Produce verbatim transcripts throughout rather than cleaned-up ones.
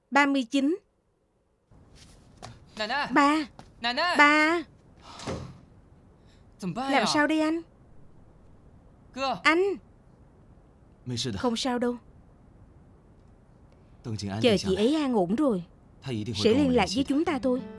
ba mươi chín. Ba. Ba. Làm sao đây anh? Anh. Không sao đâu. Chờ chị ấy an ổn rồi sẽ liên lạc với chúng ta thôi.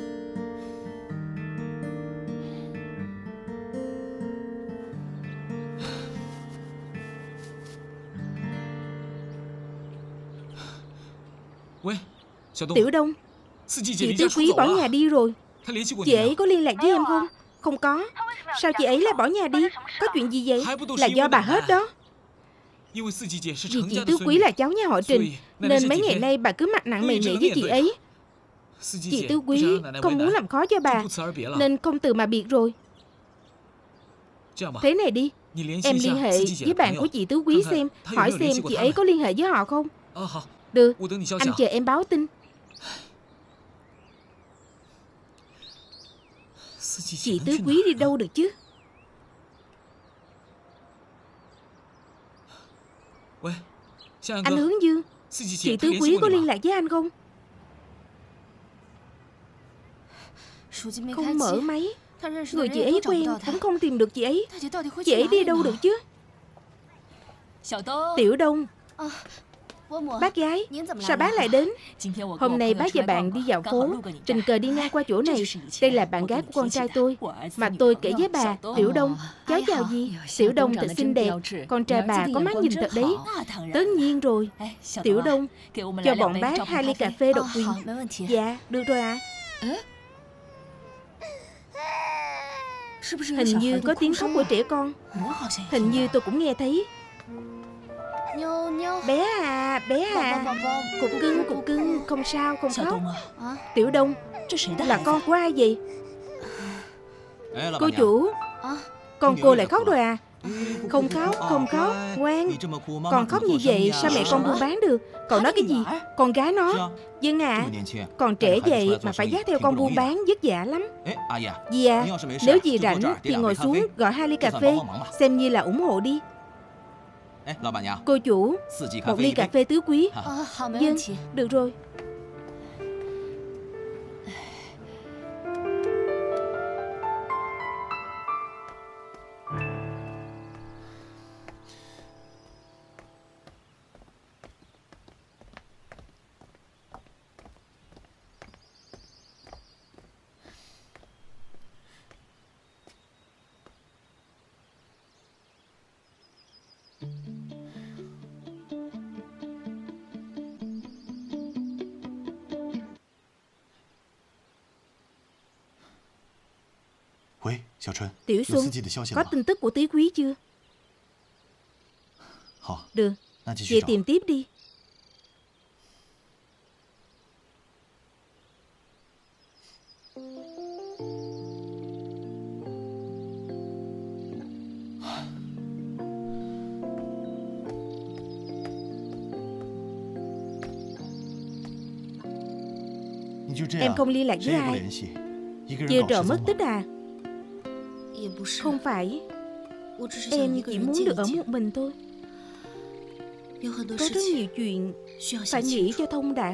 Tiểu Đông, chị Tứ Quý bỏ nhà đi rồi. Chị ấy có liên lạc với em không? Không có. Sao chị ấy lại bỏ nhà đi? Có chuyện gì vậy? Là do bà hết đó. Vì chị Tứ Quý là cháu nhà họ Trình, nên mấy ngày nay bà cứ mặt nặng mày mày với chị ấy. Chị Tứ Quý không muốn làm khó cho bà, nên không từ mà biệt rồi. Thế này đi, em liên hệ với bạn của chị Tứ Quý xem, hỏi xem chị ấy có liên hệ với họ không. Được, anh chờ em báo tin. Chị Tứ Quý đi đâu được chứ? Anh Hướng Dương, chị Tứ Quý có liên lạc với anh không? Không mở máy. Người chị ấy quen cũng không tìm được chị ấy. Chị ấy đi đâu được chứ? Tiểu Đông, bác gái, sao bác lại đến? Hôm nay bác và bạn đi dạo phố, tình cờ đi ngang qua chỗ này. Đây là bạn gái của con trai tôi, mà tôi kể với bà. Tiểu Đông, cháu chào gì? Tiểu Đông thật xinh đẹp, con trai bà có mắt nhìn thật đấy. Tất nhiên rồi. Tiểu Đông, cho bọn bác hai ly cà phê độc quyền. Dạ, được rồi ạ. Hình như có tiếng khóc của trẻ con. Hình như tôi cũng nghe thấy. Bé à, bé à, cục cưng, cục cưng, không sao, không khóc. Tiểu Đông, là con của ai vậy? Cô chủ, con cô lại khóc rồi à? Không khóc, không khóc, ngoan. Còn khóc như vậy sao mẹ con buôn bán được? Cậu nói cái gì? Con gái nó. Vâng ạ. Còn trẻ vậy mà phải dắt theo con buôn bán vất vả lắm. Dì à, nếu dì rảnh thì ngồi xuống gọi hai ly cà phê, xem như là ủng hộ đi. Cô chủ, một ly cà phê Tứ Quý. Vâng, được rồi. Tiểu Xuân, có tin tức của Tứ Quý chưa? Được, vậy tìm tiếp đi. Em không liên lạc với ai? Chưa trọ mất tích à? Không phải. Em chỉ muốn được ở một mình thôi. Có rất nhiều chuyện phải nghĩ cho thông đã.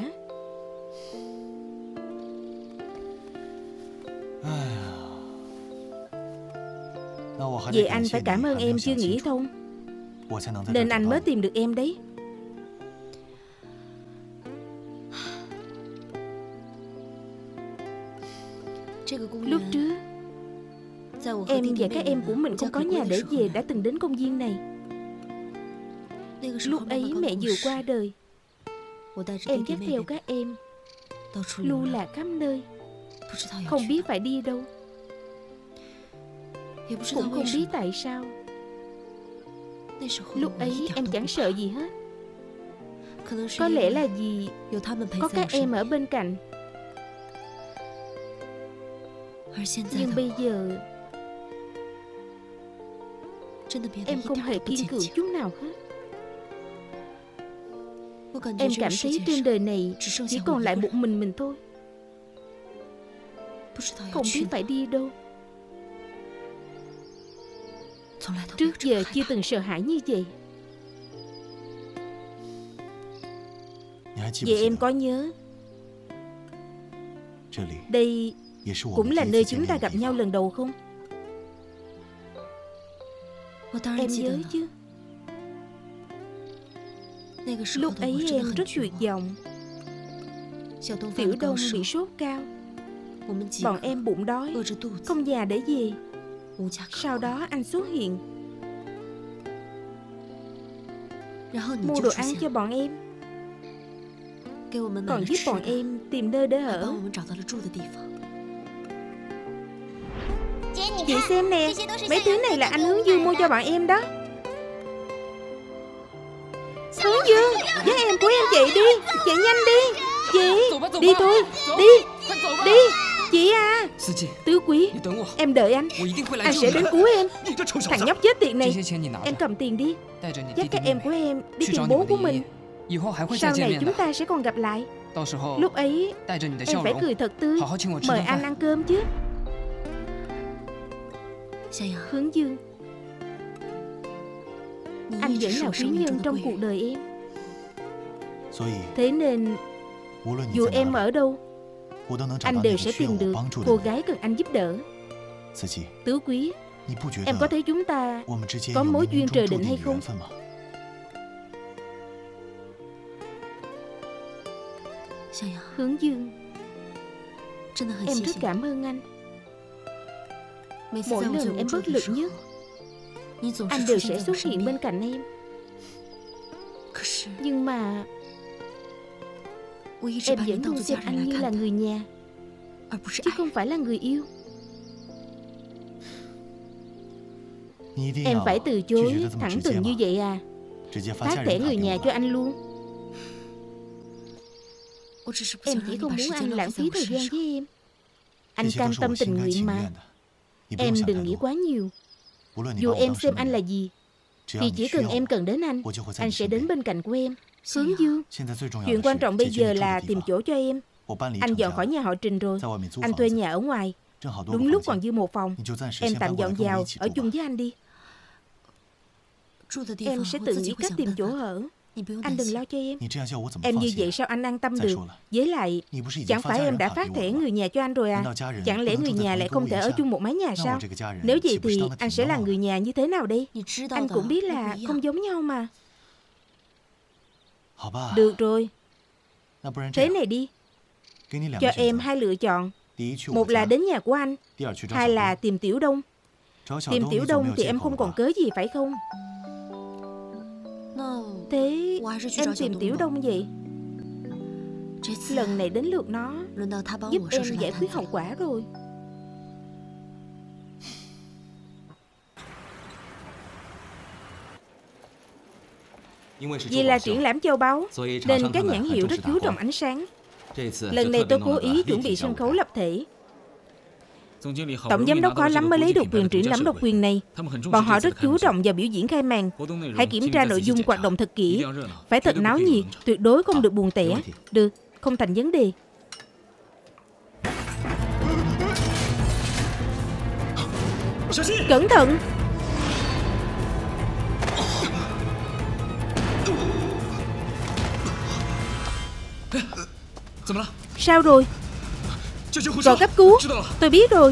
Vậy anh phải cảm ơn em chưa nghĩ thông, nên anh mới tìm được em đấy. Lúc trước em và các em của mình không có nhà để về đã từng đến công viên này. Lúc ấy mẹ vừa qua đời, em dắt theo các em lưu lạc khắp nơi, không biết phải đi đâu, cũng không biết tại sao. Lúc ấy em chẳng sợ gì hết. Có lẽ là vì có các em ở bên cạnh. Nhưng bây giờ em không hề kiên cường chút nào hết. Em cảm thấy trên đời này chỉ còn lại một mình mình thôi, không biết phải đi đâu. Trước giờ chưa từng sợ hãi như vậy. Vậy em có nhớ đây cũng là nơi chúng ta gặp nhau lần đầu không? Em nhớ chứ. Lúc ấy em rất tuyệt vọng. Tiểu Đông bị sốt cao, bọn em bụng đói, không nhà để về. Sau đó anh xuất hiện, mua đồ ăn cho bọn em, còn giúp bọn em tìm nơi để ở. Chị xem nè, mấy thứ này là anh Hướng Dương mua cho bọn em đó. Hướng Dương, với em của em chạy đi, chạy nhanh đi. Chị, đi thôi, đi, đi. Chị à, Tứ Quý, em đợi anh, anh sẽ đến cứu em. Thằng nhóc chết tiệt này, em cầm tiền đi, dắt các em của em đi tìm bố của mình. Sau này chúng ta sẽ còn gặp lại. Lúc ấy em phải cười thật tươi, mời anh ăn cơm chứ. Hướng Dương, anh vẫn là quý nhân trong cuộc đời em. Thế nên dù em ở đâu, anh đều sẽ tìm được cô gái cần anh giúp đỡ. Tứ Quý, em có thấy chúng ta có mối duyên trời định hay không? Hướng Dương, em rất cảm ơn anh. Mỗi lần em bất lực nhất, anh đều sẽ xuất hiện bên cạnh em. Nhưng mà em vẫn luôn xem anh như là người nhà, chứ không phải là người yêu. Em phải từ chối thẳng thừng như vậy à? Phát thẻ người nhà cho anh luôn. Em chỉ không muốn anh lãng phí thời gian với em. Anh cam tâm tình nguyện mà. Em đừng nghĩ quá nhiều. Dù em xem anh là gì, thì chỉ cần em cần đến anh, anh sẽ đến bên cạnh của em. Hướng Dương, chuyện quan trọng bây giờ là tìm chỗ cho em. Anh dọn khỏi nhà họ Trình rồi, anh thuê nhà ở ngoài. Đúng lúc còn dư một phòng, em tạm dọn vào, ở chung với anh đi. Em sẽ tự nghĩ cách tìm chỗ ở. Anh đừng lo cho em. Em như vậy sao anh an tâm được? Với lại, chẳng phải em đã phát thẻ người nhà cho anh rồi à? Chẳng lẽ người nhà lại không thể ở chung một mái nhà sao? Nếu vậy thì anh sẽ là người nhà như thế nào đây? Anh cũng biết là không giống nhau mà. Được rồi, thế này đi, cho em hai lựa chọn. Một là đến nhà của anh, hai là tìm Tiểu Đông. Tìm Tiểu Đông thì em không còn cớ gì phải không? Thế em tìm Tiểu Đông vậy? Lần này đến lượt nó giúp em giải quyết hậu quả rồi. Vì là triển lãm châu báu nên các nhãn hiệu rất chú trọng ánh sáng. Lần này tôi cố ý chuẩn bị sân khấu lập thể. Tổng giám đốc khó lắm mới lấy được quyền triển lãm độc quyền này. Bọn họ rất chú trọng vào biểu diễn khai màn. Hãy kiểm tra nội dung hoạt động thật kỹ, phải thật náo nhiệt, tuyệt đối không được buồn tẻ. Được, không thành vấn đề. Cẩn thận! Sao rồi? Gọi cấp cứu. Tôi biết rồi.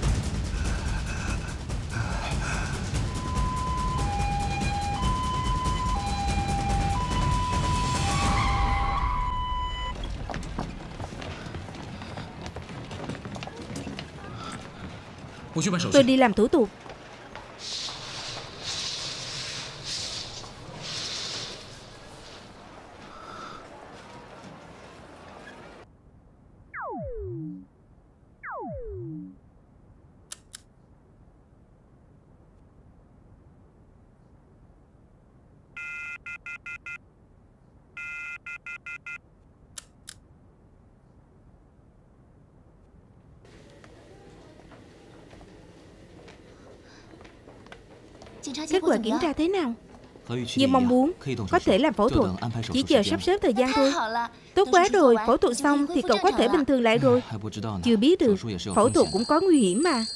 Tôi đi làm thủ tục. Kết quả kiểm tra thế nào? Như mong muốn, có thể làm phẫu thuật, chỉ chờ sắp xếp thời gian thôi. Tốt quá rồi, phẫu thuật xong thì cậu có thể bình thường lại rồi. Chưa biết được, phẫu thuật cũng có nguy hiểm mà.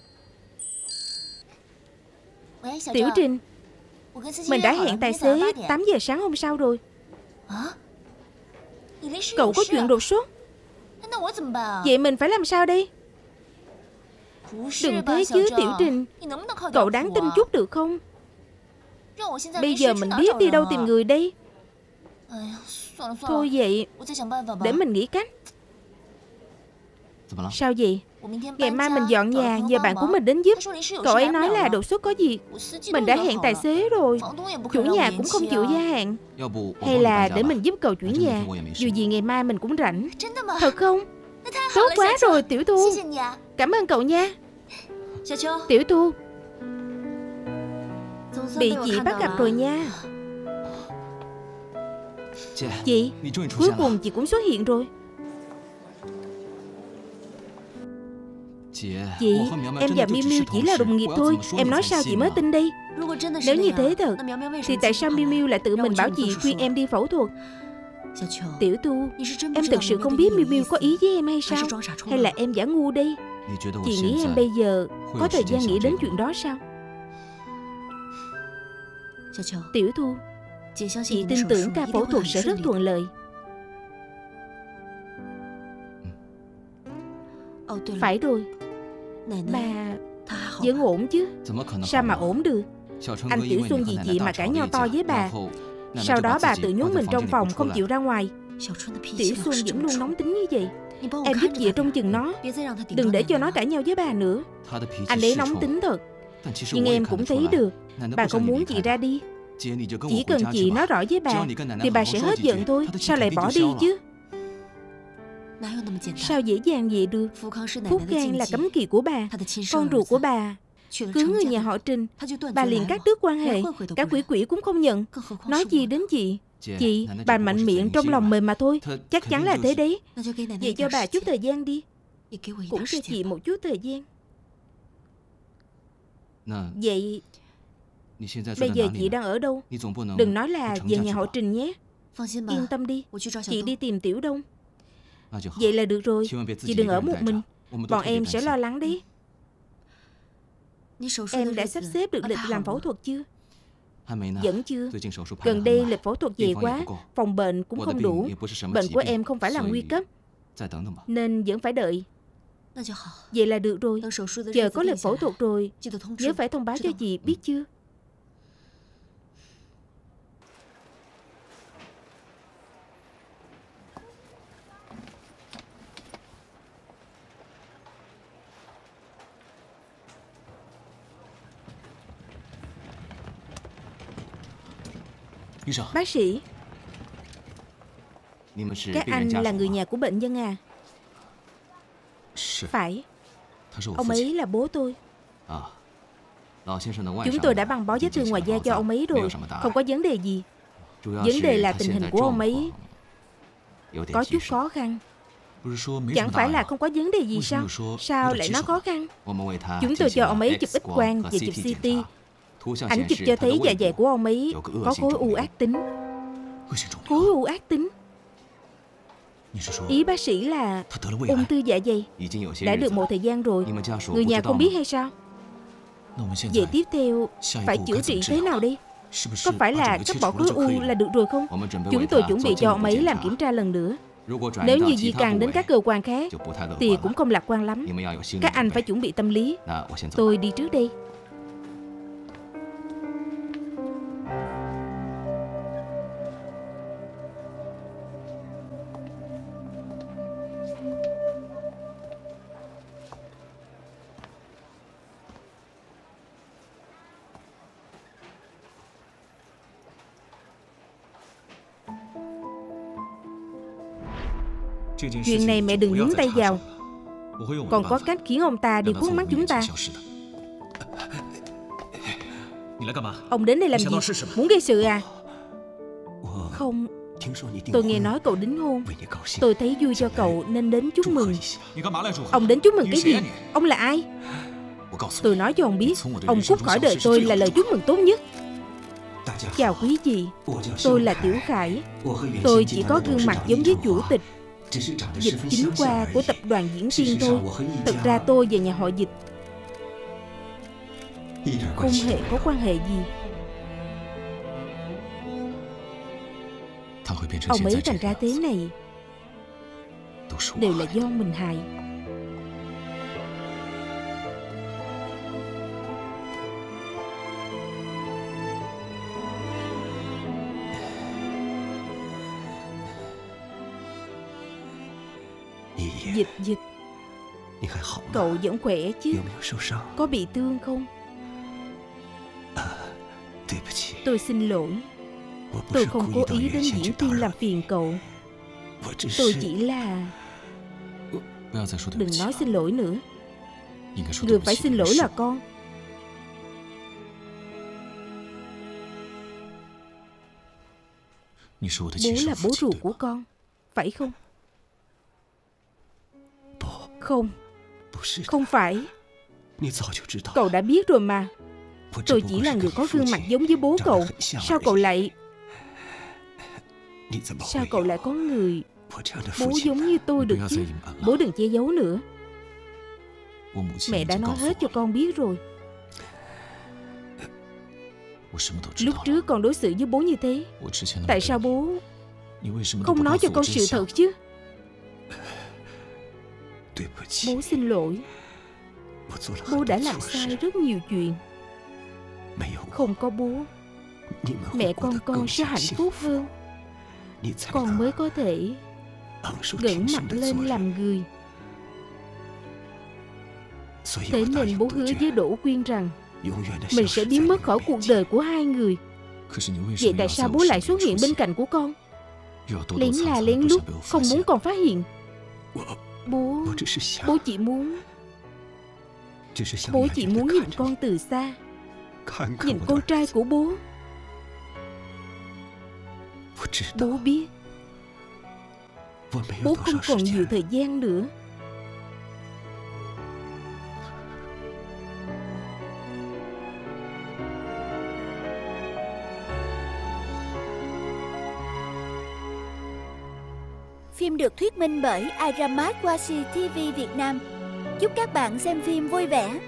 Tiểu Trình, mình đã hẹn tài xế tám giờ sáng hôm sau rồi. Cậu có chuyện đột xuất. Vậy mình phải làm sao đây? Đừng thế chứ Tiểu Trình. Cậu đáng tin chút được không? Bây giờ mình biết đi đâu tìm người đây. Thôi vậy, để mình nghĩ cách. Sao vậy? Ngày mai mình dọn nhà, nhờ bạn của mình đến giúp. Cậu ấy nói là đột xuất có việc. Mình đã hẹn tài xế rồi. Chủ nhà cũng không chịu gia hạn. Hay là để mình giúp cậu chuyển nhà. Dù gì ngày mai mình cũng rảnh. Thật không? Tốt quá rồi Tiểu Thu. Cảm ơn cậu nha. Tiểu Thu, bị chị bắt gặp rồi nha. Chị, cuối cùng chị cũng xuất hiện rồi. Chị, em và Miu Miu chỉ là đồng nghiệp thôi. Em nói sao chị mới tin đi. Nếu như thế thật, thì tại sao Miu Miu lại tự mình bảo chị khuyên em đi phẫu thuật? Tiểu Thu, em thực sự không biết Miu Miu có ý với em hay sao? Hay là em giả ngu đi? Chị nghĩ em bây giờ có thời gian nghĩ đến chuyện đó sao? Tiểu Thu, chị tin tưởng ca phẫu thuật sẽ rất thuận lợi. Phải rồi, bà vẫn ổn chứ? Sao mà ổn được? Anh Tiểu Xuân vì chị mà cãi nhau to với bà. Sau đó bà tự nhốt mình trong phòng không chịu ra ngoài. Tiểu Xuân vẫn luôn nóng tính như vậy. Em giúp chị trông chừng nó, đừng để cho nó cãi nhau với bà nữa. Anh ấy nóng tính thật. Nhưng em cũng thấy được bà không muốn chị ra đi. Chỉ cần chị nói rõ với bà thì bà sẽ hết giận thôi. Sao lại bỏ đi chứ? Sao dễ dàng vậy được? Phúc Khang là cấm kỵ của bà. Con ruột của bà cưới người nhà họ Trình, bà liền cắt đứt quan hệ. Cả quỷ quỷ cũng không nhận. Nói gì đến chị? Chị, bà mạnh miệng trong lòng mềm mà thôi. Chắc chắn là thế đấy. Vậy cho bà chút thời gian đi. Cũng cho chị một chút thời gian. Vậy bây giờ chị đang ở đâu? Đừng nói là về nhà họ Trình nhé. Yên tâm đi, chị đi tìm Tiểu Đông. Vậy là được rồi. Chị đừng ở một mình. Bọn em sẽ lo lắng đấy. Em đã sắp xếp được lịch làm phẫu thuật chưa? Vẫn chưa. Gần đây lịch phẫu thuật dày quá, phòng bệnh cũng không đủ. Bệnh của em không phải là nguy cấp, nên vẫn phải đợi. Vậy là được rồi. Chờ có lịch phẫu thuật rồi, nhớ phải thông báo cho chị biết chưa? Bác sĩ, các anh là người nhà của bệnh nhân à? Phải. Ông ấy là bố tôi. Chúng tôi đã băng bó vết thương ngoài da cho ông ấy rồi. Không có vấn đề gì. Vấn đề là tình hình của ông ấy có chút khó khăn. Chẳng phải là không có vấn đề gì sao? Sao lại nói khó khăn? Chúng tôi cho ông ấy chụp X quang và chụp xê tê. Ảnh chụp cho thấy dạ dày của ông ấy có khối u ác tính. Khối u ác tính? Ý bác sĩ là ung thư dạ dày. Đã được một thời gian rồi. Người nhà không biết hay sao? Vậy tiếp theo phải chữa trị thế nào đi? Có phải là cắt bỏ khối u là được rồi không? Chúng tôi chuẩn bị cho ông ấy làm kiểm tra lần nữa. Nếu như di căn đến các cơ quan khác thì cũng không lạc quan lắm. Các anh phải chuẩn bị tâm lý. Tôi đi trước đây. Chuyện này mẹ đừng nhúng tay vào. Còn có cách khiến ông ta đi khuất mắt chúng ta. Ông đến đây làm gì? Muốn gây sự à? Không. Tôi nghe nói cậu đính hôn. Tôi thấy vui cho cậu nên đến chúc mừng. Ông đến chúc mừng cái gì? Ông là ai? Tôi nói cho ông biết, ông cút khỏi đời tôi là lời chúc mừng tốt nhất. Chào quý vị, tôi là Tiểu Khải. Tôi chỉ có gương mặt giống với chủ tịch Dịch chính qua của tập đoàn diễn viên thôi. Thật ra tôi và nhà họ Dịch không hề có quan hệ gì. Ông ấy thành ra thế này đều là do mình hại. Dịch dịch, cậu vẫn khỏe chứ? Có bị thương không? Tôi xin lỗi. Tôi không cố ý đến diễn tiên làm phiền cậu. Tôi chỉ là... Đừng nói xin lỗi nữa. Người phải xin lỗi là con. Bố là bố ruột của con, phải không? Không, không phải. Cậu đã biết rồi mà. Tôi chỉ là người có gương mặt giống với bố cậu. Sao cậu lại... Sao cậu lại có người bố giống như tôi được chứ? Bố đừng che giấu nữa. Mẹ đã nói hết cho con biết rồi. Lúc trước con đối xử với bố như thế, tại sao bố không nói cho con sự thật chứ? Bố xin lỗi. Bố đã làm sai rất nhiều chuyện. Không có bố, mẹ con con sẽ hạnh phúc hơn. Con mới có thể ngẩng mặt lên làm người. Thế nên bố hứa với Đỗ Quyên rằng mình sẽ biến mất khỏi cuộc đời của hai người. Vậy tại sao bố lại xuất hiện bên cạnh của con? Lén là lén lút, không muốn con phát hiện. Bố... Bố chỉ muốn... Bố chỉ muốn nhìn con từ xa, nhìn con trai của bố. Bố biết bố không còn nhiều thời gian nữa. Phim được thuyết minh bởi iRamat Washi ti vi Việt Nam. Chúc các bạn xem phim vui vẻ.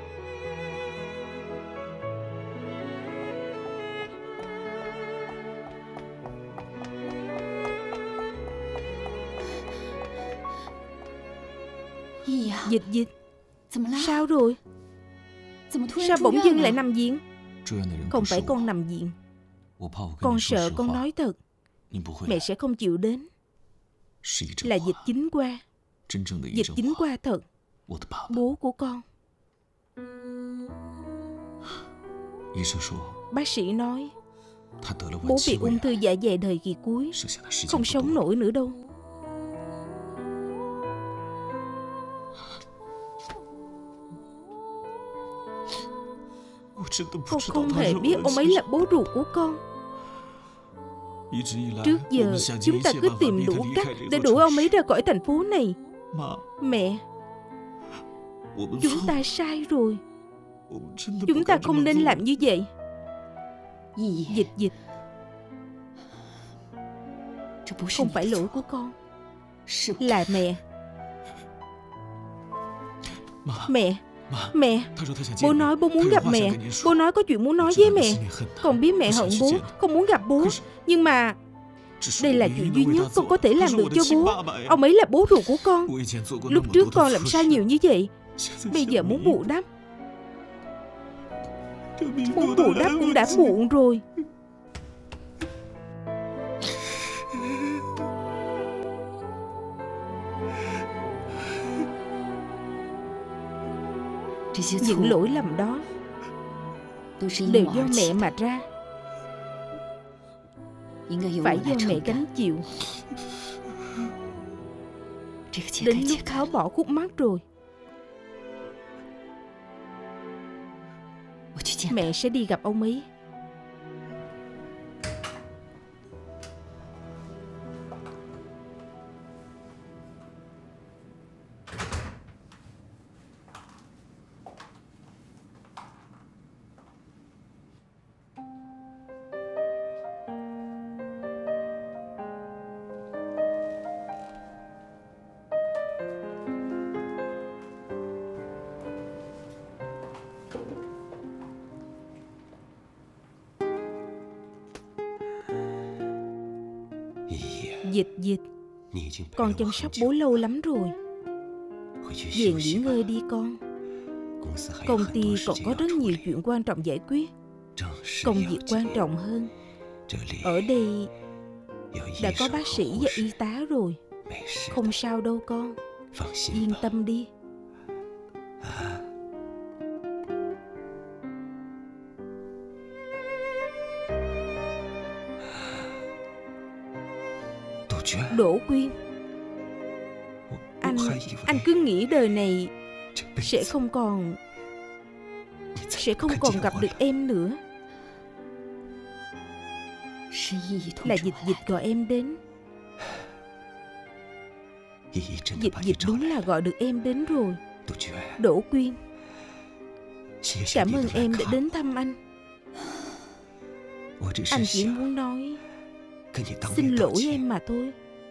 Dịch dịch, sao rồi? Sao bỗng dưng lại nằm viện? Không phải con nằm viện. Con sợ con nói thật, mẹ sẽ không chịu đến. Là dịch chính qua. Dịch chính qua thật. Bố của con. Bác sĩ nói bố bị ung thư dạ dày thời kỳ cuối, không sống nổi nữa đâu. Con không hề biết ông ấy là bố ruột của con. Trước giờ chúng ta cứ tìm đủ cách để đuổi ông ấy ra khỏi thành phố này. Mẹ, chúng ta sai rồi. Chúng ta không nên làm như vậy. Dịch dịch, không phải lỗi của con, là mẹ. Mẹ, mẹ, bố nói bố muốn gặp mẹ. Bố nói có chuyện muốn nói với mẹ. Con biết mẹ hận bố, không muốn gặp bố. Nhưng mà đây là chuyện duy nhất con có thể làm được cho bố. Ông ấy là bố ruột của con. Lúc trước con làm sai nhiều như vậy, bây giờ muốn bù đắp. Muốn bù đắp cũng đã muộn rồi. Những lỗi lầm đó đều do mẹ mà ra, phải do mẹ gánh chịu. Đến lúc tháo bỏ khúc mắc rồi. Mẹ sẽ đi gặp ông ấy. Dịch dịch, Con chăm sóc bố lâu lắm rồi. Về nghỉ ngơi đi con. Công ty còn có rất nhiều chuyện quan trọng giải quyết. Công việc quan trọng hơn. Ở đây đã có bác sĩ và y tá rồi. Không sao đâu con. Yên tâm đi. Đỗ Quyên, Anh Anh cứ nghĩ đời này Sẽ không còn Sẽ không còn gặp được em nữa. Là Dịch Dịch gọi em đến. Dịch Dịch đúng là gọi được em đến rồi. Đỗ Quyên, cảm ơn em đã đến thăm anh. Anh chỉ muốn nói xin lỗi em mà thôi.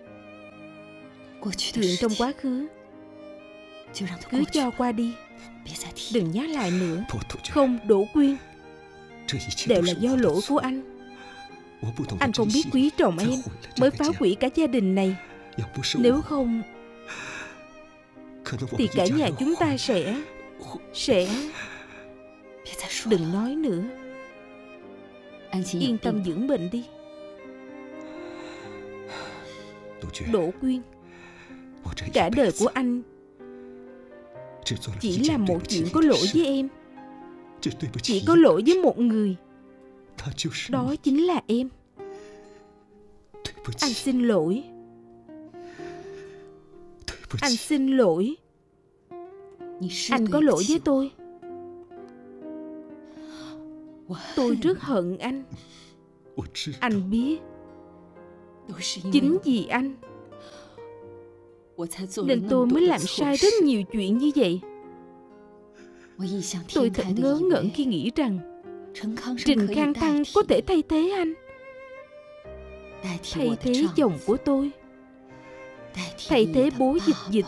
Chuyện trong quá khứ cứ cho qua đi, đừng nhắc lại nữa. Không, Đỗ Quyên, đều là do lỗi của anh. Anh không biết quý trọng em mới phá hủy cả gia đình này. Nếu không thì cả nhà chúng ta sẽ Sẽ Đừng nói nữa. Yên tâm dưỡng bệnh đi. Đỗ Quyên, cả đời của anh chỉ là một chuyện có lỗi với em. Chỉ có lỗi với một người. Đó chính là em. Anh xin lỗi. Anh xin lỗi. Anh có lỗi với tôi. Tôi rất hận anh. Anh biết, chính vì anh nên tôi mới làm sai rất nhiều chuyện như vậy. Tôi thật ngớ ngẩn khi nghĩ rằng Trình Khang Thăng có thể thay thế anh, thay thế chồng của tôi, thay thế bố Dịch Dịch.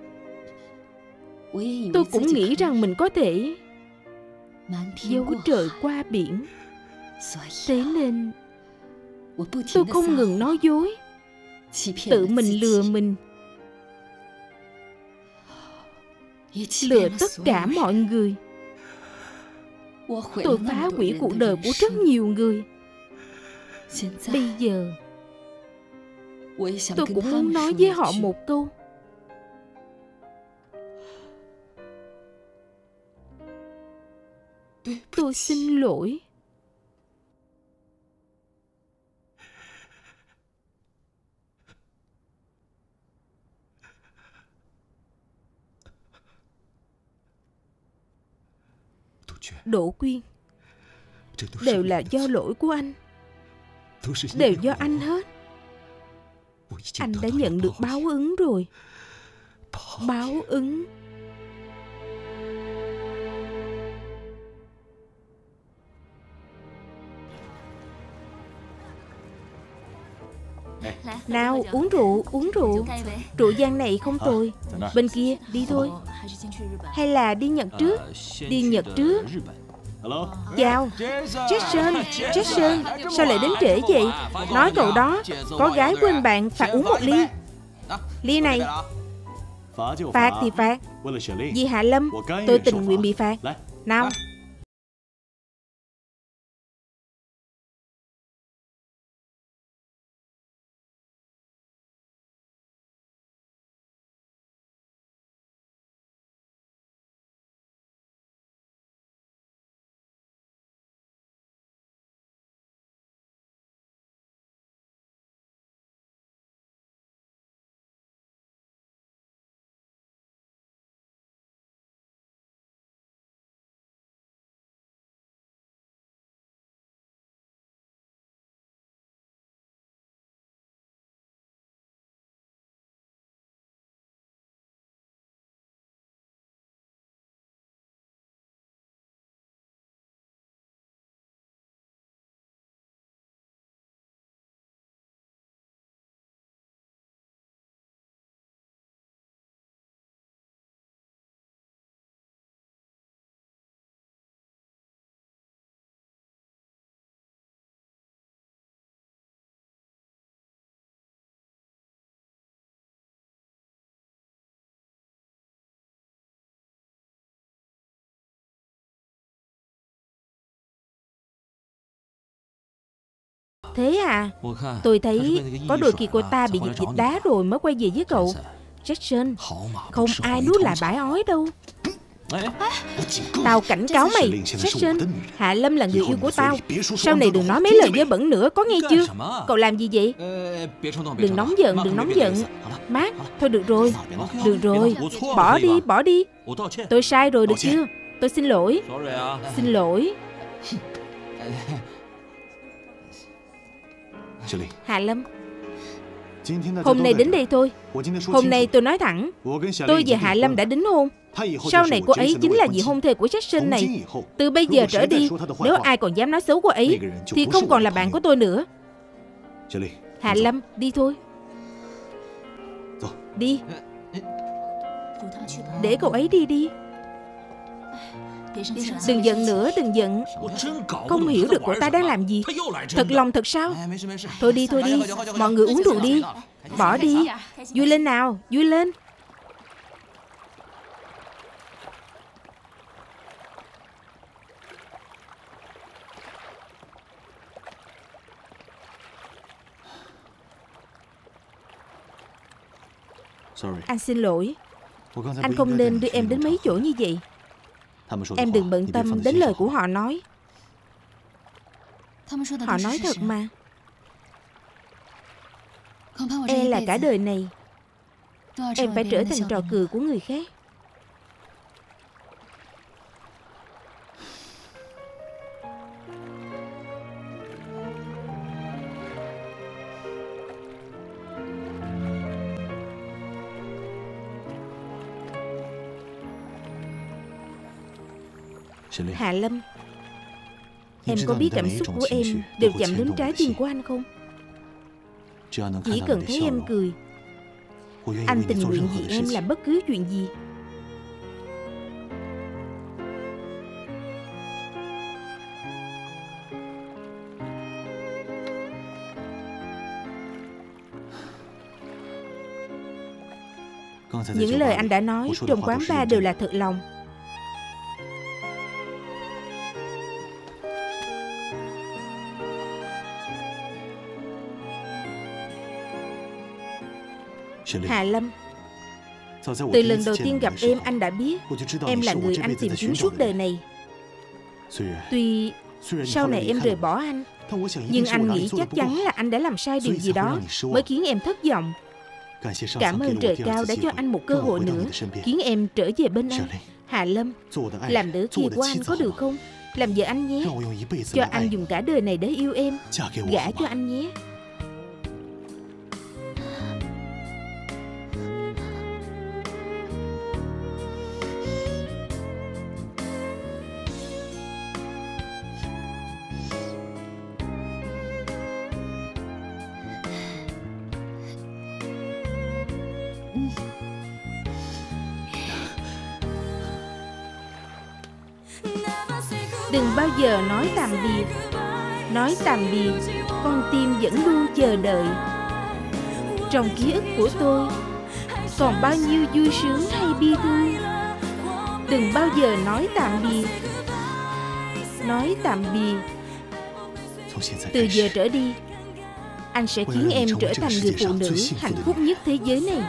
Tôi cũng nghĩ rằng mình có thể giấu trời qua biển. Thế nên tôi không ngừng nói dối, tự mình lừa mình, lừa tất cả mọi người. Tôi phá hủy cuộc đời của rất nhiều người. Bây giờ tôi cũng muốn nói với họ một câu: tôi xin lỗi. Đỗ Quyên, đều là do lỗi của anh. Đều do anh hết. Anh đã nhận được báo ứng rồi. Báo ứng. Nào, uống rượu, uống rượu. Rượu Giang này không tồi. Bên kia, đi thôi. Hay là đi Nhật trước? Đi Nhật trước. Chào, Jackson. Jackson, sao lại đến trễ vậy? Nói cậu đó, có gái quên bạn phạt uống một ly. Ly này. Phạt thì phạt. Vì Hạ Lâm, tôi tình nguyện bị phạt. Nào. Thế à? Tôi thấy có đôi khi cô ta bị giật dịch đá rồi mới quay về với cậu. Jackson, không ai nuốt lại bãi ói đâu. Tao cảnh cáo mày, Jackson. Hạ Lâm là người yêu của tao. Sau này đừng nói mấy lời dơ bẩn nữa, có nghe chưa? Cậu làm gì vậy? Đừng nóng giận, đừng nóng giận. Mark, thôi được rồi. Được rồi, bỏ đi, bỏ đi. Tôi sai rồi, được chưa? Tôi xin lỗi. Xin lỗi. Hạ Lâm, hôm nay đến đây thôi. Hôm nay tôi nói thẳng, tôi và Hạ Lâm đã đính hôn. Sau này cô ấy chính là vị hôn thê của Jackson này. Từ bây giờ trở đi, nếu ai còn dám nói xấu cô ấy thì không còn là bạn của tôi nữa. Hạ Lâm, đi thôi. Đi. Để cậu ấy đi đi. Đừng giận nữa, đừng giận. Không hiểu được cậu ta đang làm gì. Thật lòng thật sao? Thôi đi, thôi đi. Mọi người uống rượu đi. Bỏ đi. Vui lên nào, vui lên. Anh xin lỗi. Anh không nên đưa em đến mấy chỗ như vậy. Em đừng bận tâm đến lời của họ nói. Họ nói thật mà. E là cả đời này em phải trở thành trò cười của người khác. Hạ Lâm, em có biết cảm xúc của em đều chạm đến trái tim của anh không? Chỉ cần thấy em cười, anh tình nguyện vì em làm bất cứ chuyện gì. Những lời anh đã nói trong quán bar đều là thật lòng. Hạ Lâm, từ lần đầu tiên gặp em anh đã biết em là người anh tìm kiếm suốt đời này. Tuy sau này em rời bỏ anh, nhưng anh nghĩ chắc chắn là anh đã làm sai điều gì đó mới khiến em thất vọng. Cảm ơn trời cao đã cho anh một cơ hội nữa, khiến em trở về bên anh. Hạ Lâm, làm đỡ kia của anh có được không? Làm vợ anh nhé. Cho anh dùng cả đời này để yêu em. Gả cho anh nhé. Đừng bao giờ nói tạm biệt. Nói tạm biệt, con tim vẫn luôn chờ đợi. Trong ký ức của tôi còn bao nhiêu vui sướng hay bi thương. Đừng bao giờ nói tạm biệt. Nói tạm biệt. Từ giờ trở đi, anh sẽ khiến em trở thành người phụ nữ hạnh phúc nhất thế giới này.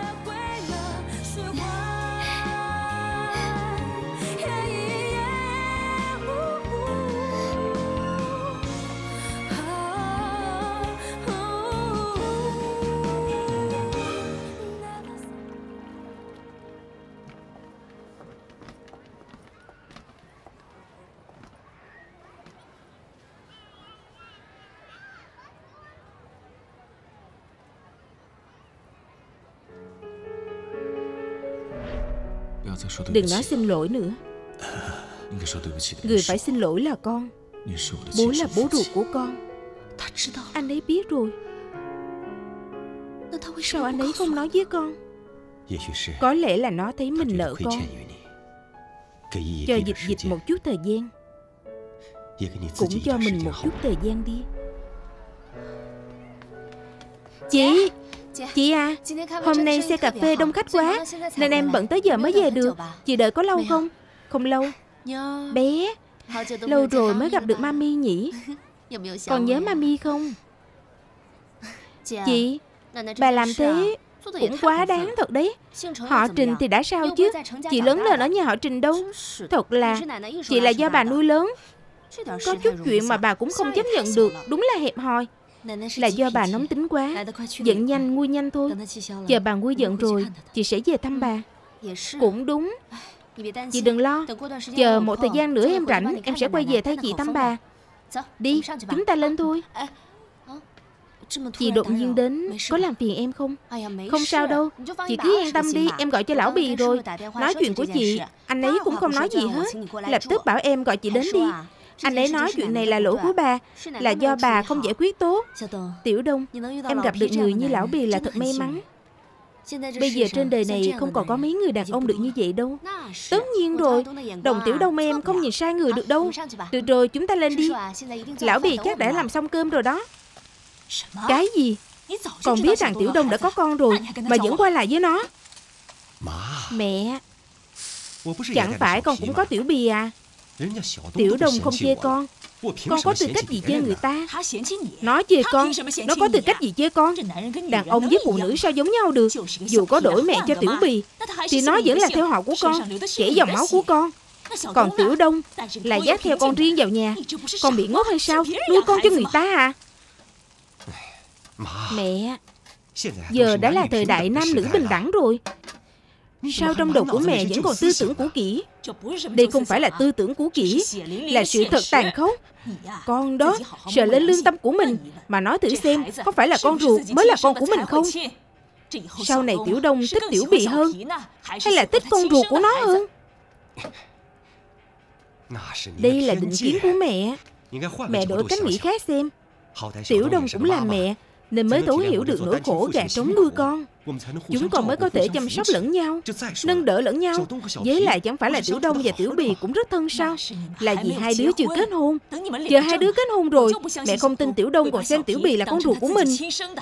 Đừng nói xin lỗi nữa. Người phải xin lỗi là con. Bố là bố ruột của con. Anh ấy biết rồi. Sao anh ấy không nói với con? Có lẽ là nó thấy mình nợ con. Cho Dịch Dịch một chút thời gian. Cũng cho mình một chút thời gian đi. Chị Chị à, hôm nay xe cà phê đông khách quá, nên em bận tới giờ mới về được. Chị đợi có lâu không? Không lâu. Bé, lâu rồi mới gặp được Mami nhỉ? Còn nhớ Mami không? Chị, bà làm thế cũng quá đáng thật đấy. Họ Trình thì đã sao chứ, chị lớn lên ở nhà họ Trình đâu. Thật là, chị là do bà nuôi lớn. Có chút chuyện mà bà cũng không chấp nhận được, đúng là hẹp hòi. Là do bà nóng tính quá, giận nhanh nguôi nhanh thôi. Chờ bà nguôi giận rồi, chị sẽ về thăm bà. Cũng đúng. Chị đừng lo, chờ một thời gian nữa em rảnh, em sẽ quay về thay chị thăm bà. Đi, chúng ta lên thôi. Chị đột nhiên đến, có làm phiền em không? Không sao đâu, chị cứ yên tâm đi, em gọi cho lão Bì rồi. Nói chuyện của chị, anh ấy cũng không nói gì hết. Lập tức bảo em gọi chị đến đi. Anh ấy nói chuyện này là lỗi của bà, là do bà không giải quyết tốt. Tiểu Đông, em gặp được người như lão Bì là thật may mắn. Bây giờ trên đời này không còn có mấy người đàn ông được như vậy đâu. Tất nhiên rồi, Đồng Tiểu Đông em không nhìn sai người được đâu. Được rồi, chúng ta lên đi. Lão Bì chắc đã làm xong cơm rồi đó. Cái gì? Còn biết rằng Tiểu Đông đã có con rồi mà vẫn qua lại với nó. Mẹ, chẳng phải con cũng có Tiểu Bì à? Tiểu Đông không chê con, con có tư cách gì chê người ta? Nó chê con, nó có tư cách gì chê con? Đàn ông với phụ nữ sao giống nhau được? Dù có đổi mẹ cho Tiểu Bì thì nó vẫn là theo họ của con, chảy dòng máu của con. Còn Tiểu Đông là dắt theo con riêng vào nhà. Con bị ngốc hay sao? Nuôi con cho người ta à? Mẹ, giờ đã là thời đại nam nữ bình đẳng rồi. Sao trong đầu của mẹ vẫn còn tư tưởng cũ kỹ? Đây không phải là tư tưởng cũ kỹ, là sự thật tàn khốc. Con đó sợ lên lương tâm của mình mà nói thử xem, có phải là con ruột mới là con của mình không? Sau này Tiểu Đông thích Tiểu Bì hơn, hay là thích con ruột của nó hơn? Đây là định kiến của mẹ. Mẹ đổi cách nghĩ khác xem. Tiểu Đông cũng là mẹ, nên mới thấu hiểu được nỗi khổ gà trống nuôi con. Chúng con mới có thể chăm sóc lẫn nhau, nâng đỡ lẫn nhau. Với lại chẳng phải là Tiểu Đông và Tiểu Bì cũng rất thân sao? Là vì hai đứa chưa kết hôn. Chờ hai đứa kết hôn rồi, mẹ không tin Tiểu Đông còn xem Tiểu Bì là con ruột của mình.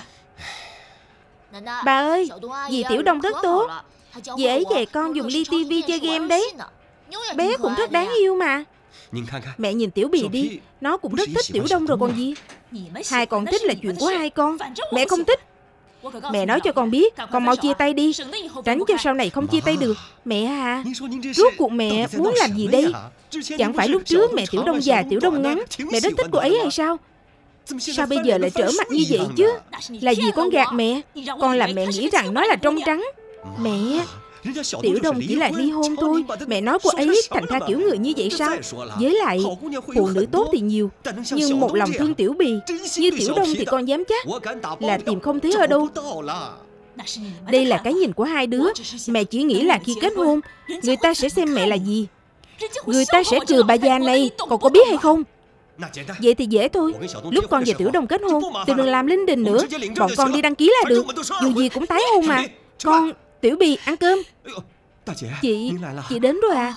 Bà ơi, dì Tiểu Đông rất tốt. Dì ấy dạy con dùng ly tivi chơi game đấy. Bé cũng rất đáng yêu mà. Mẹ nhìn Tiểu Bì đi, nó cũng rất thích Tiểu Đông rồi còn gì. Hai con thích là chuyện của hai con, mẹ không thích. Mẹ nói cho con biết, con mau chia tay đi, tránh cho sau này không chia tay được. Mẹ à, rốt cuộc mẹ muốn làm gì đây? Chẳng phải lúc trước mẹ Tiểu Đông dài Tiểu Đông ngắn, mẹ rất thích cô ấy hay sao? Sao bây giờ lại trở mặt như vậy chứ? Là vì con gạt mẹ, con làm mẹ nghĩ rằng nó là trong trắng. Mẹ, Tiểu Đông chỉ là ly hôn thôi, mẹ nói cô ấy thành ra kiểu người như vậy sao? Với lại, phụ nữ tốt thì nhiều, nhưng một lòng thương Tiểu Bì như Tiểu Đông thì con dám chắc là tìm không thấy ở đâu. Đây là cái nhìn của hai đứa. Mẹ chỉ nghĩ là khi kết hôn, người ta sẽ xem mẹ là gì? Người ta sẽ cười bà già này, còn có biết hay không? Vậy thì dễ thôi. Lúc con và Tiểu Đông kết hôn thì đừng làm linh đình nữa. Bọn con đi đăng ký là được. Dù gì cũng tái hôn mà. Con, Tiểu Bì ăn cơm. Chị, chị đến rồi à?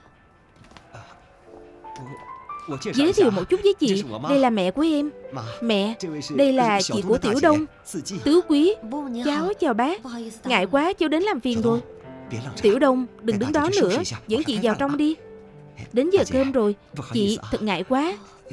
Giới thiệu một chút với chị, đây là mẹ của em. Mẹ, đây là chị của Tiểu Đông, Tứ Quý. Cháu chào bác. Ngại quá cháu đến làm phiền rồi. Tiểu Đông, đừng đứng đó nữa, dẫn chị vào trong đi. Đến giờ cơm rồi, chị thật ngại quá.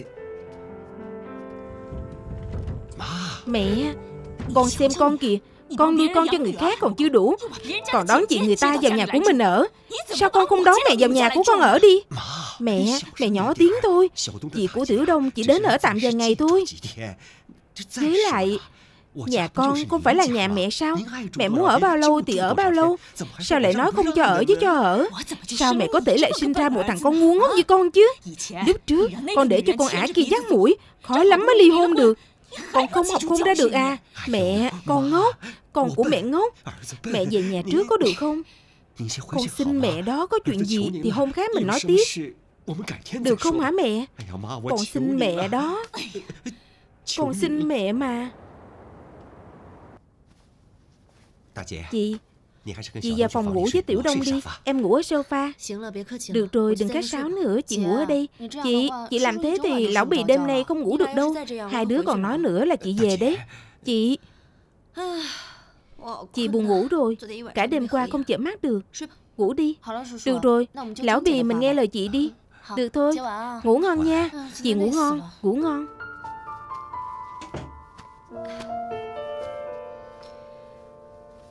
Mẹ, con xem con kìa, con nuôi con cho người khác còn chưa đủ, còn đón chị người ta vào nhà của mình ở. Sao con không đón mẹ vào nhà của con ở đi? Mẹ, mẹ nhỏ tiếng thôi. Chị của Tiểu Đông chỉ đến ở tạm vài ngày thôi. Với lại, nhà con không phải là nhà mẹ sao? Mẹ muốn ở bao lâu thì ở bao lâu. Sao lại nói không cho ở với cho ở? Sao mẹ có thể lại sinh ra một thằng con ngu ngốc như con chứ? Lúc trước con để cho con ả kia dắt mũi, khó lắm mới ly hôn được. Con không học khôn ra được à? Mẹ, con ngốc, con của mẹ ngốc. Mẹ về nhà trước có được không? Con xin mẹ đó, có chuyện gì thì hôm khác mình nói tiếp, được không hả mẹ? Con xin mẹ đó, con xin mẹ mà. Chị, chị vào phòng ngủ với Tiểu Đông đi, em ngủ ở sofa. Được rồi, đừng khách sáo nữa, chị ngủ ở đây. Chị, chị làm thế thì lão Bì đêm nay không ngủ được đâu. Hai đứa còn nói nữa là chị về đấy. Chị, chị buồn ngủ rồi, cả đêm qua không chợp mắt được. Ngủ đi. Được rồi, lão Bì mình nghe lời chị đi. Được thôi, ngủ ngon nha. Chị ngủ ngon, ngủ ngon.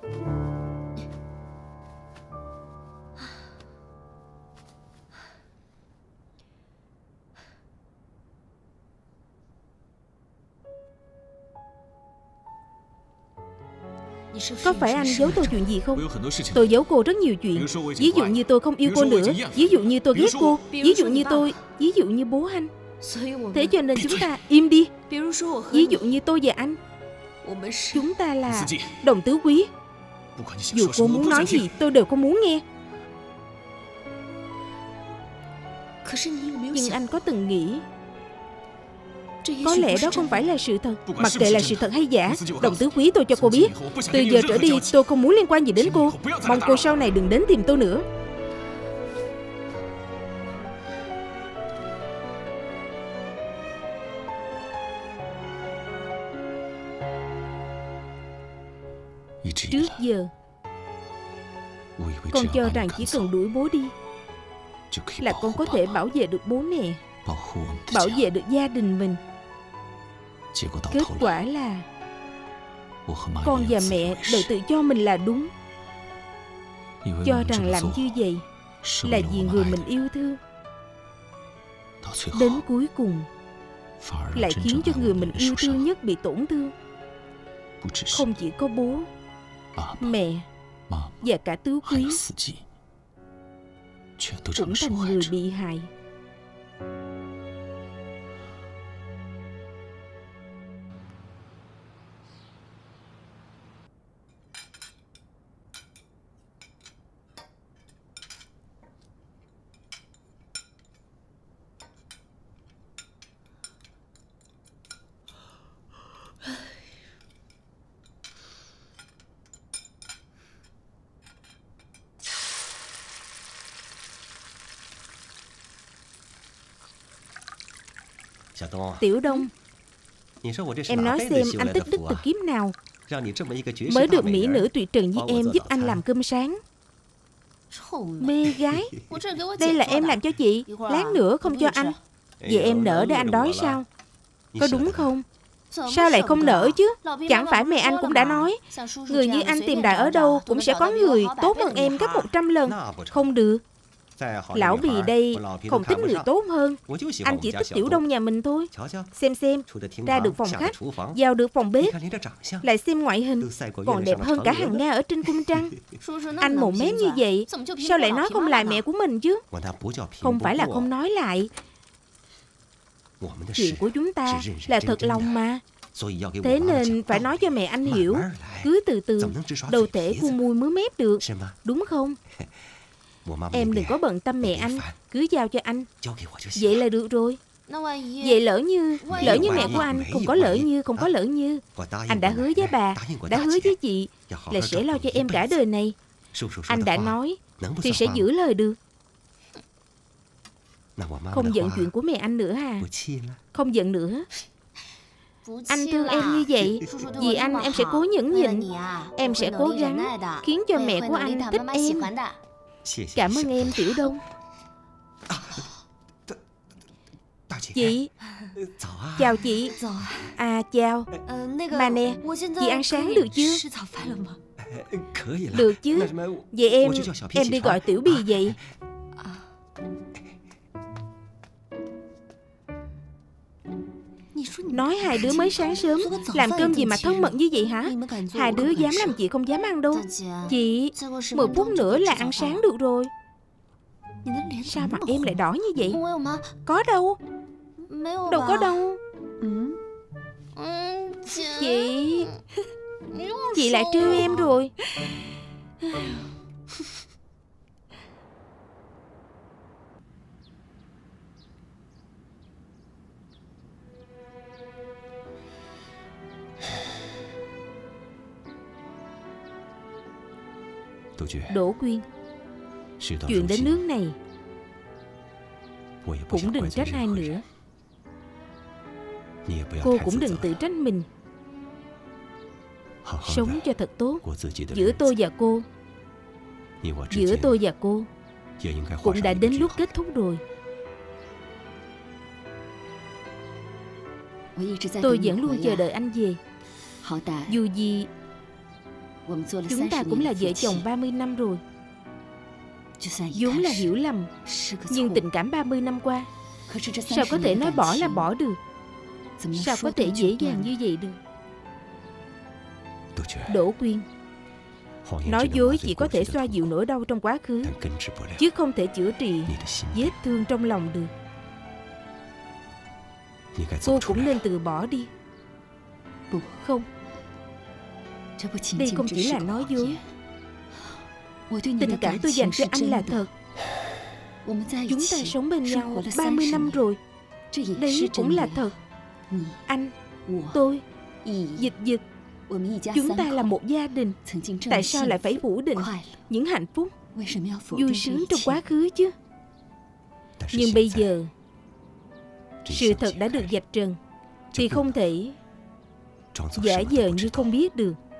Có phải anh giấu tôi chuyện gì không? Tôi giấu cô rất nhiều chuyện. Ví dụ như tôi không yêu cô nữa. Ví dụ như tôi ghét cô. Ví dụ như tôi Ví dụ như bố anh. Thế cho nên chúng ta im đi. Ví dụ như tôi và anh, chúng ta là đồng tứ quý. Dù cô muốn nói gì tôi đều không muốn nghe. Nhưng anh có từng nghĩ có lẽ đó không phải là sự thật. Mặc kệ là sự thật hay giả, đồng tứ quý tôi cho cô biết, từ giờ trở đi tôi không muốn liên quan gì đến cô. Mong cô sau này đừng đến tìm tôi nữa. Trước giờ con cho rằng chỉ cần đuổi bố đi là con có thể bảo vệ được bố mẹ, bảo vệ được gia đình mình. Kết quả là con và mẹ đều tự cho mình là đúng, cho rằng làm như vậy là vì người mình yêu thương. Đến cuối cùng lại khiến cho người mình yêu thương nhất bị tổn thương. Không chỉ có bố, mẹ và cả tứ quý cũng thành người bị hại. Tiểu Đông, em nói xem anh tích đức từ kiếp nào mới được mỹ nữ tuyệt trần như em giúp anh làm cơm sáng. Mê gái, đây là em làm cho chị, lát nữa không cho anh. Vậy em nỡ để anh đói sao? Có đúng không? Sao lại không nỡ chứ? Chẳng phải mẹ anh cũng đã nói, người như anh tìm đại ở đâu cũng sẽ có người tốt hơn em gấp một trăm lần. Không được. Lão Bì đây không thích người tốt hơn. Anh chỉ thích Tiểu Đông nhà mình thôi. Xem xem, ra được phòng khách, vào được phòng bếp, lại xem ngoại hình còn đẹp hơn cả hàng Nga ở trên cung trăng. Anh mồm mép như vậy, sao lại nói không lại mẹ của mình chứ? Không phải là không nói lại. Chuyện của chúng ta là thật lòng mà. Thế nên phải nói cho mẹ anh hiểu. Cứ từ từ, đâu thể cu mui mứa mép được, đúng không? Em đừng có bận tâm mẹ anh, cứ giao cho anh. Vậy là được rồi. Vậy lỡ như Lỡ như mẹ của anh không có lỡ như Không có lỡ như anh đã hứa với bà, đã hứa với chị là sẽ lo cho em cả đời này. Anh đã nói thì sẽ giữ lời được. Không giận chuyện của mẹ anh nữa à? Không giận nữa. Anh thương em như vậy, vì anh em sẽ cố nhẫn nhịn. Em sẽ cố gắng khiến cho mẹ của anh thích em. Cảm ơn em Tiểu Đông. Chị. Chào chị. À chào. Mà nè, chị ăn sáng được chưa? Được chứ. Vậy em Em đi gọi Tiểu Bì vậy. Nói hai đứa mới sáng sớm làm cơm gì mà thân mật như vậy hả? Hai đứa dám làm chị không dám ăn đâu. Chị, mười phút nữa là ăn sáng được rồi. Sao mặt em lại đỏ như vậy? Có đâu. Đâu có đâu. Chị Chị lại trêu em rồi. Đỗ Quyên, chuyện đến nước này cũng đừng trách ai nữa. Cô cũng đừng tự trách mình. Sống cho thật tốt. Giữa tôi và cô Giữa tôi và cô cũng đã đến lúc kết thúc rồi. Tôi vẫn luôn chờ đợi anh về. Dù gì Chúng ta cũng là vợ chồng ba mươi năm rồi. Vốn là hiểu lầm, nhưng tình cảm ba mươi năm qua, sao có thể nói bỏ là bỏ được? Sao có thể dễ dàng như vậy được? Đỗ Quyên, nói dối chỉ có thể xoa dịu nỗi đau trong quá khứ, chứ không thể chữa trị vết thương trong lòng được. Cô cũng nên từ bỏ đi. Không, đây không chỉ là nói dối. Tình cảm tôi dành cho anh là thật. Chúng ta sống bên nhau ba mươi năm rồi. Đấy cũng là thật. Anh, tôi, Dịch Dịch, chúng ta là một gia đình. Tại sao lại phải phủ định những hạnh phúc vui sướng trong quá khứ chứ? Nhưng bây giờ sự thật đã được vạch trần, thì không thể giả vờ như không biết được.